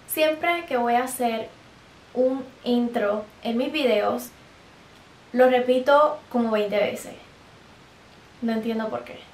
Siempre que voy a hacer un intro en mis videos, lo repito como 20 veces. No entiendo por qué.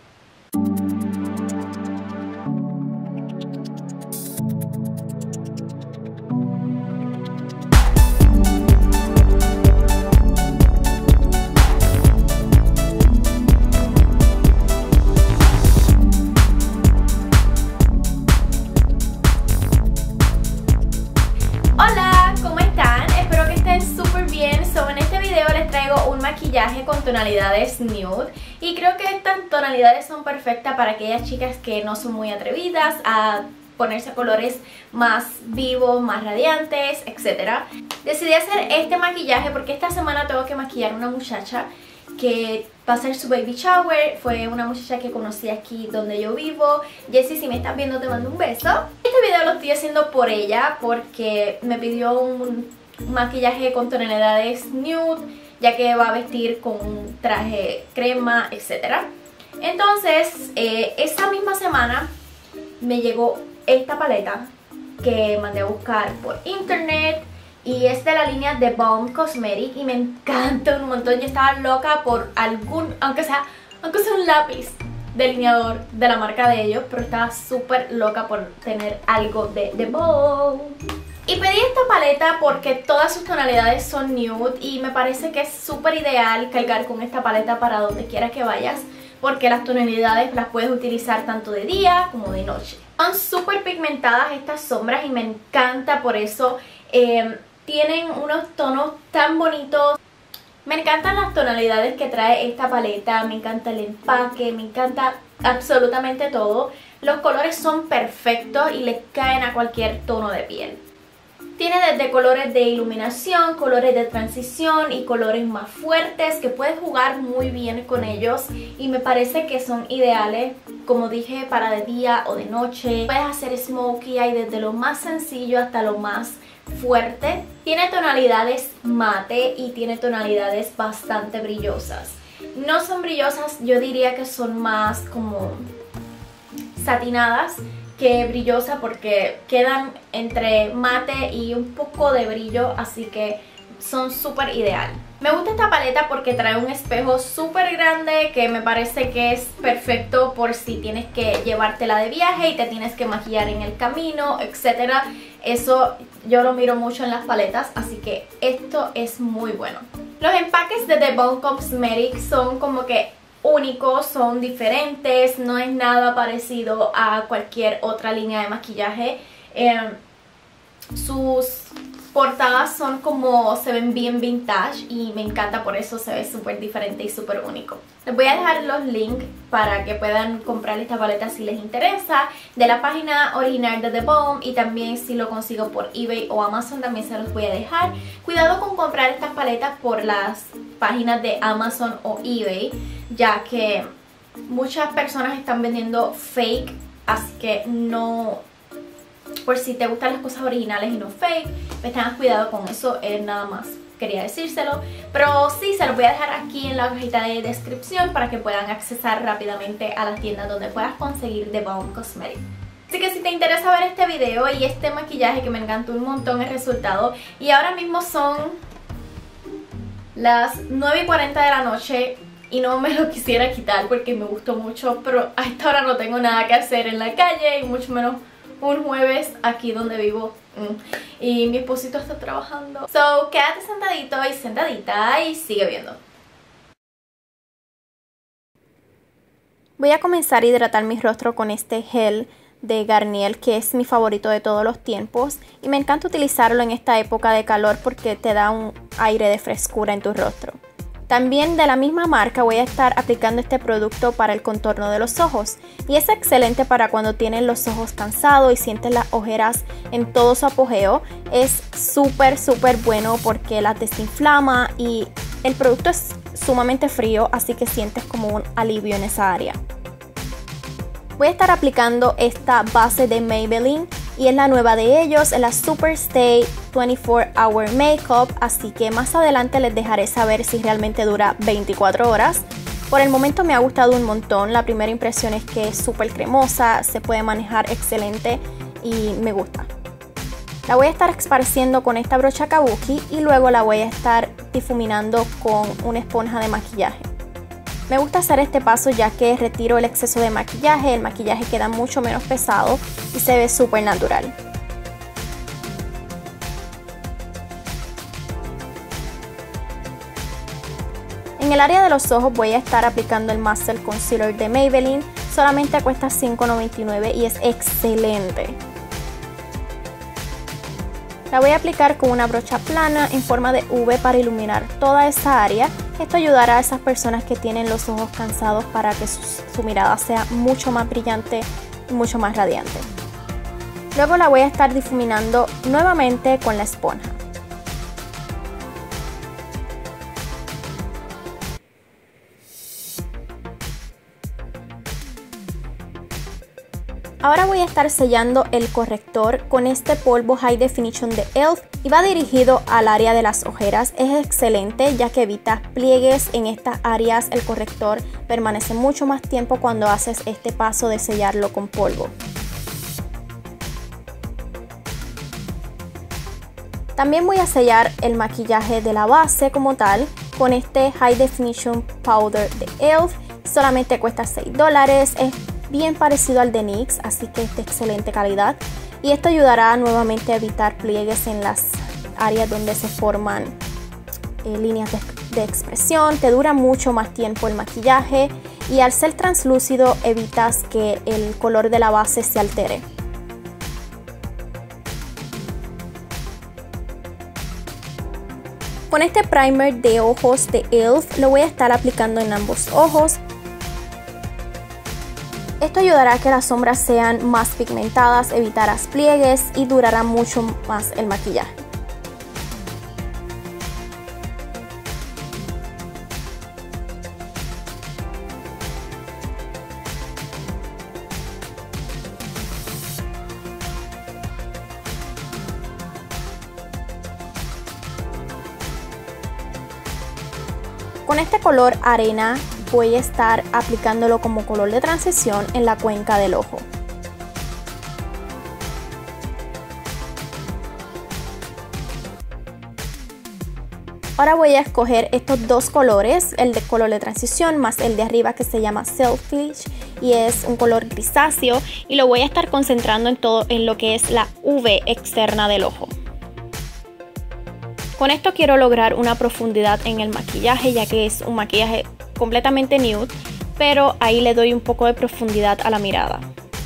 Hola, ¿cómo están? Espero que estén súper bien. En este video les traigo un maquillaje con tonalidades nude y creo que estas tonalidades son perfectas para aquellas chicas que no son muy atrevidas a ponerse colores más vivos, más radiantes, etc. Decidí hacer este maquillaje porque esta semana tengo que maquillar a una muchacha que va a ser su baby shower. Fue una muchacha que conocí aquí donde yo vivo. Jessie, si me estás viendo te mando un beso. Este video lo estoy haciendo por ella porque me pidió un maquillaje con tonalidades nude, ya que va a vestir con un traje crema, etc. Entonces, esa misma semana me llegó esta paleta que mandé a buscar por internet. Y es de la línea The Balm Cosmetics y me encanta un montón. Yo estaba loca por algún, aunque sea un lápiz delineador de la marca de ellos, pero estaba súper loca por tener algo de The Balm. Y pedí esta paleta porque todas sus tonalidades son nude y me parece que es súper ideal cargar con esta paleta para donde quiera que vayas, porque las tonalidades las puedes utilizar tanto de día como de noche. Son súper pigmentadas estas sombras y me encanta por eso. Tienen unos tonos tan bonitos. Me encantan las tonalidades que trae esta paleta, me encanta el empaque, me encanta absolutamente todo. Los colores son perfectos y le caen a cualquier tono de piel. Tiene desde colores de iluminación, colores de transición y colores más fuertes que puedes jugar muy bien con ellos y me parece que son ideales, como dije, para de día o de noche. Puedes hacer smokey eye desde lo más sencillo hasta lo más fuerte. Tiene tonalidades mate y tiene tonalidades bastante brillosas. No son brillosas, yo diría que son más como satinadas que brillosa, porque quedan entre mate y un poco de brillo, así que son súper ideal. Me gusta esta paleta porque trae un espejo súper grande que me parece que es perfecto por si tienes que llevártela de viaje y te tienes que maquillar en el camino, etc. Eso yo lo miro mucho en las paletas, así que esto es muy bueno. Los empaques de The Balm Cosmetics son como que únicos, son diferentes, no es nada parecido a cualquier otra línea de maquillaje. Sus portadas son como, se ven bien vintage y me encanta, por eso se ve súper diferente y súper único. Les voy a dejar los links para que puedan comprar esta paleta si les interesa, de la página original de The Balm, y también si lo consigo por eBay o Amazon también se los voy a dejar. Cuidado con comprar estas paletas por las páginas de Amazon o eBay, ya que muchas personas están vendiendo fake, así que no, por si te gustan las cosas originales y no fake, pues tengan cuidado con eso, nada más quería decírselo. Pero sí, se los voy a dejar aquí en la cajita de descripción para que puedan accesar rápidamente a las tiendas donde puedas conseguir The Balm Cosmetics. Así que si te interesa ver este video y este maquillaje que me encantó un montón el resultado, y ahora mismo son las 9:40 de la noche y no me lo quisiera quitar porque me gustó mucho, pero a esta hora no tengo nada que hacer en la calle y mucho menos un jueves aquí donde vivo. Y mi esposito está trabajando. So, quédate sentadito y sentadita y sigue viendo. Voy a comenzar a hidratar mi rostro con este gel de Garnier, que es mi favorito de todos los tiempos. Y me encanta utilizarlo en esta época de calor porque te da un aire de frescura en tu rostro. También de la misma marca voy a estar aplicando este producto para el contorno de los ojos y es excelente para cuando tienes los ojos cansados y sientes las ojeras en todo su apogeo. Es súper bueno porque las desinflama y el producto es sumamente frío, así que sientes como un alivio en esa área. Voy a estar aplicando esta base de Maybelline y es la nueva de ellos, es la Super Stay 24 Hour Makeup, así que más adelante les dejaré saber si realmente dura 24 horas. Por el momento me ha gustado un montón, la primera impresión es que es súper cremosa, se puede manejar excelente y me gusta. La voy a estar esparciendo con esta brocha kabuki y luego la voy a estar difuminando con una esponja de maquillaje. Me gusta hacer este paso ya que retiro el exceso de maquillaje, el maquillaje queda mucho menos pesado y se ve súper natural. En el área de los ojos voy a estar aplicando el Muscle Concealer de Maybelline, solamente cuesta $5.99 y es excelente. La voy a aplicar con una brocha plana en forma de V para iluminar toda esa área. Esto ayudará a esas personas que tienen los ojos cansados para que su mirada sea mucho más brillante y mucho más radiante. Luego la voy a estar difuminando nuevamente con la esponja. Ahora voy a estar sellando el corrector con este polvo High Definition de e.l.f. y va dirigido al área de las ojeras. Es excelente ya que evita pliegues en estas áreas. El corrector permanece mucho más tiempo cuando haces este paso de sellarlo con polvo. También voy a sellar el maquillaje de la base como tal con este High Definition Powder de e.l.f. Solamente cuesta $6. Es bien parecido al de NYX, así que es de excelente calidad y esto ayudará nuevamente a evitar pliegues en las áreas donde se forman líneas de expresión. Te dura mucho más tiempo el maquillaje y al ser translúcido evitas que el color de la base se altere. Con este primer de ojos de e.l.f. lo voy a estar aplicando en ambos ojos. Esto ayudará a que las sombras sean más pigmentadas, evitarás pliegues y durará mucho más el maquillaje. Con este color arena voy a estar aplicándolo como color de transición en la cuenca del ojo. Ahora voy a escoger estos dos colores, el de color de transición más el de arriba que se llama Selfish y es un color grisáceo y lo voy a estar concentrando en lo que es la V externa del ojo. Con esto quiero lograr una profundidad en el maquillaje ya que es un maquillaje completamente nude, pero ahí le doy un poco de profundidad a la mirada.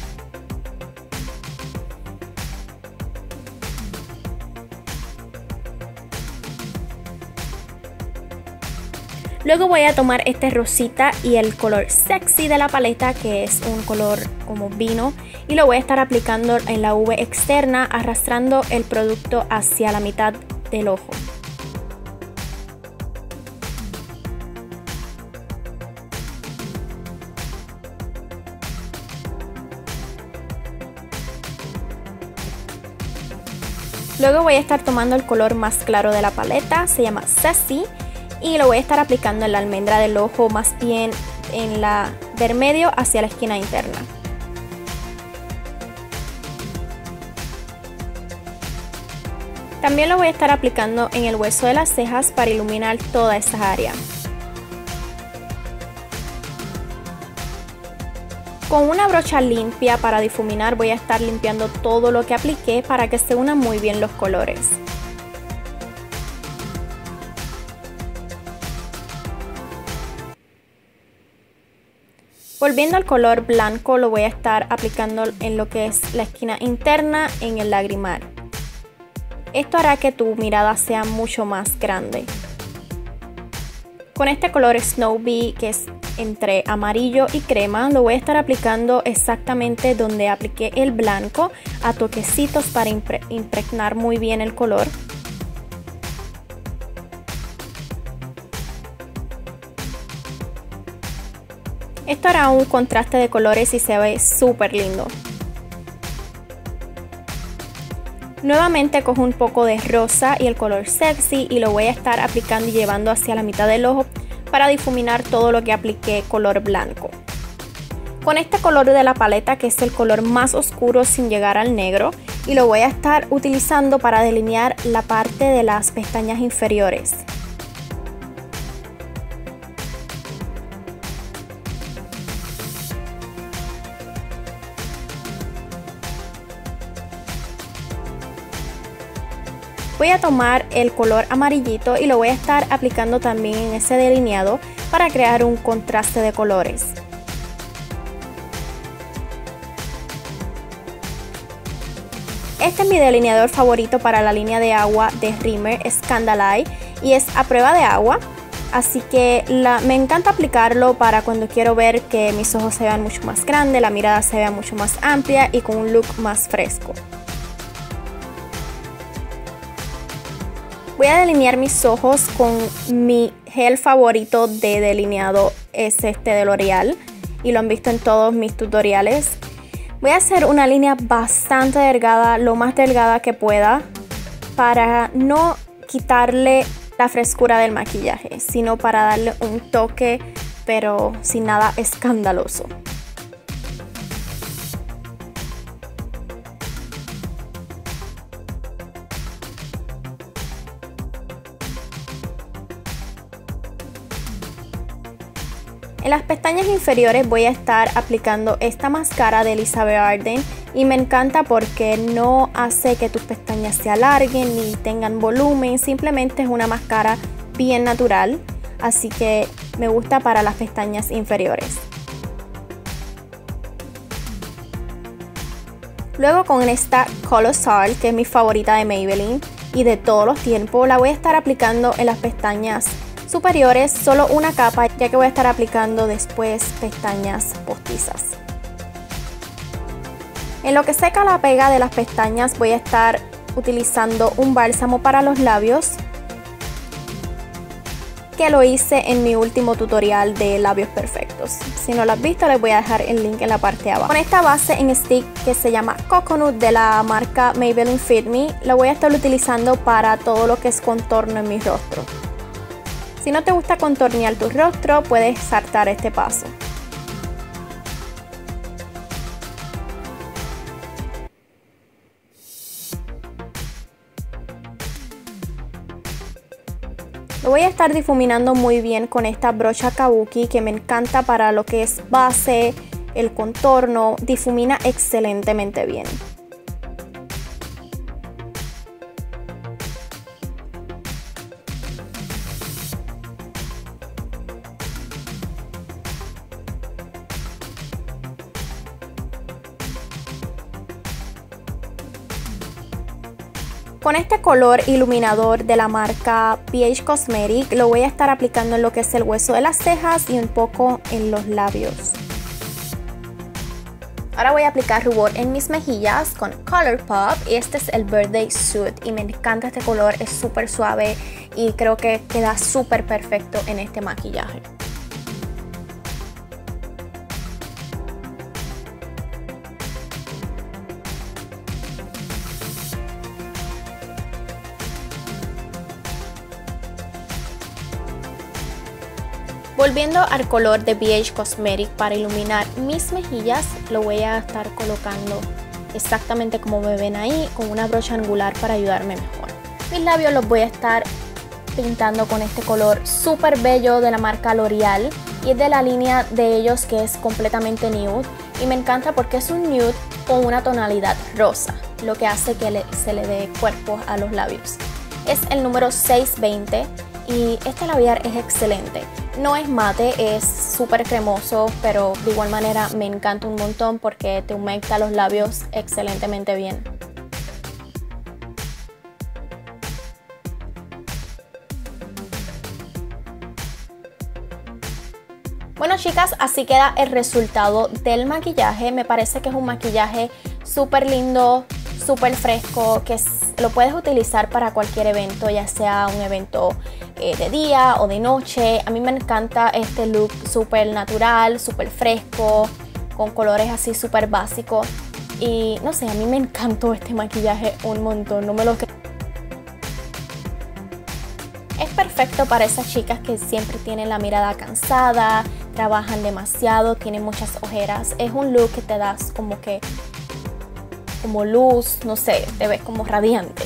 Luego voy a tomar este rosita y el color sexy de la paleta, que es un color como vino, y lo voy a estar aplicando en la V externa, arrastrando el producto hacia la mitad del ojo. Luego voy a estar tomando el color más claro de la paleta, se llama Sassy, y lo voy a estar aplicando en la almendra del ojo, más bien en la del medio hacia la esquina interna. También lo voy a estar aplicando en el hueso de las cejas para iluminar toda esa área. Con una brocha limpia para difuminar voy a estar limpiando todo lo que apliqué para que se unan muy bien los colores. Volviendo al color blanco lo voy a estar aplicando en lo que es la esquina interna en el lagrimal. Esto hará que tu mirada sea mucho más grande. Con este color Snow Bee, que es entre amarillo y crema, lo voy a estar aplicando exactamente donde apliqué el blanco, a toquecitos para impregnar muy bien el color. Esto hará un contraste de colores y se ve súper lindo. Nuevamente cojo un poco de rosa y el color sexy y lo voy a estar aplicando y llevando hacia la mitad del ojo para difuminar todo lo que apliqué color blanco. Con este color de la paleta, que es el color más oscuro sin llegar al negro, y lo voy a estar utilizando para delinear la parte de las pestañas inferiores. Voy a tomar el color amarillito y lo voy a estar aplicando también en ese delineado para crear un contraste de colores. Este es mi delineador favorito para la línea de agua de Rimmel Scandaleye y es a prueba de agua, así que me encanta aplicarlo para cuando quiero ver que mis ojos se vean mucho más grandes, la mirada se vea mucho más amplia y con un look más fresco. Voy a delinear mis ojos con mi gel favorito de delineado, es este de L'Oreal y lo han visto en todos mis tutoriales. Voy a hacer una línea bastante delgada, lo más delgada que pueda, para no quitarle la frescura del maquillaje, sino para darle un toque, pero sin nada escandaloso. En las pestañas inferiores voy a estar aplicando esta máscara de Elizabeth Arden y me encanta porque no hace que tus pestañas se alarguen ni tengan volumen, simplemente es una máscara bien natural, así que me gusta para las pestañas inferiores. Luego con esta Colossal, que es mi favorita de Maybelline y de todos los tiempos, la voy a estar aplicando en las pestañas superiores, solo una capa, ya que voy a estar aplicando después pestañas postizas. En lo que seca la pega de las pestañas voy a estar utilizando un bálsamo para los labios, que lo hice en mi último tutorial de labios perfectos. Si no lo has visto, les voy a dejar el link en la parte de abajo. Con esta base en stick que se llama Coconut de la marca Maybelline Fit Me, lo voy a estar utilizando para todo lo que es contorno en mi rostro. Si no te gusta contornear tu rostro, puedes saltar este paso. Lo voy a estar difuminando muy bien con esta brocha Kabuki, que me encanta para lo que es base, el contorno, difumina excelentemente bien. Con este color iluminador de la marca BH Cosmetics lo voy a estar aplicando en lo que es el hueso de las cejas y un poco en los labios. Ahora voy a aplicar rubor en mis mejillas con Colourpop y este es el Birthday Suit y me encanta este color, es súper suave y creo que queda súper perfecto en este maquillaje. Volviendo al color de BH Cosmetics para iluminar mis mejillas, lo voy a estar colocando exactamente como me ven ahí, con una brocha angular para ayudarme mejor. Mis labios los voy a estar pintando con este color súper bello de la marca L'Oreal y es de la línea de ellos que es completamente nude y me encanta porque es un nude con una tonalidad rosa, lo que hace que se le dé cuerpo a los labios. Es el número 620 y este labial es excelente. No es mate, es súper cremoso, pero de igual manera me encanta un montón porque te humecta los labios excelentemente bien. Bueno chicas, así queda el resultado del maquillaje. Me parece que es un maquillaje súper lindo, súper fresco, que lo puedes utilizar para cualquier evento, ya sea un evento de día o de noche. A mí me encanta este look súper natural, súper fresco, con colores así súper básicos. Y no sé, a mí me encantó este maquillaje un montón, no me lo creo. Es perfecto para esas chicas que siempre tienen la mirada cansada, trabajan demasiado, tienen muchas ojeras. Es un look que te das como que como luz, no sé, te ves como radiante.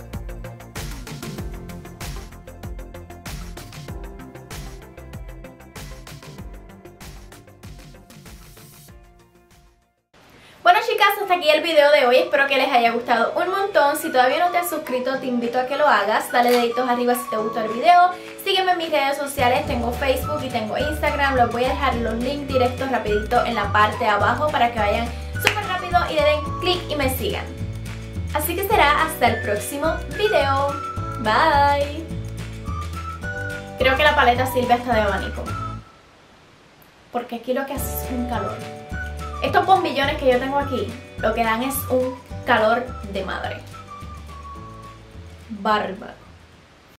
Bueno chicas, hasta aquí el video de hoy, espero que les haya gustado un montón. Si todavía no te has suscrito, te invito a que lo hagas, dale deditos arriba si te gustó el video. Sígueme en mis redes sociales, tengo Facebook y tengo Instagram, los voy a dejar los links directos rapidito en la parte de abajo para que vayan súper rápido y le den clic y me sigan. Así que será hasta el próximo video. Bye. Creo que la paleta sirve hasta de abanico, porque aquí lo que hace es un calor. Estos bombillones que yo tengo aquí, lo que dan es un calor de madre. Bárbaro.